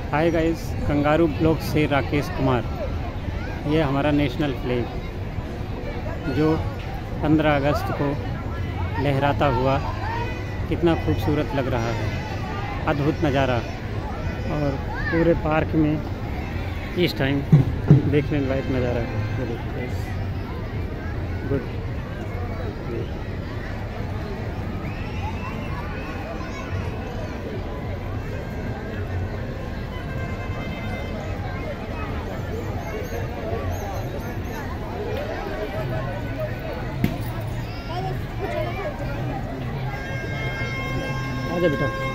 Hi guys, kangaroo blog से राकेश कुमार। ये हमारा नेशनल फ्लैग जो 15 अगस्त को लहराता हुआ कितना खूबसूरत लग रहा है। अद्भुत नज़ारा। और पूरे पार्क में इस टाइम देखने लायक नज़ारा है। गुड। आजा बेटा।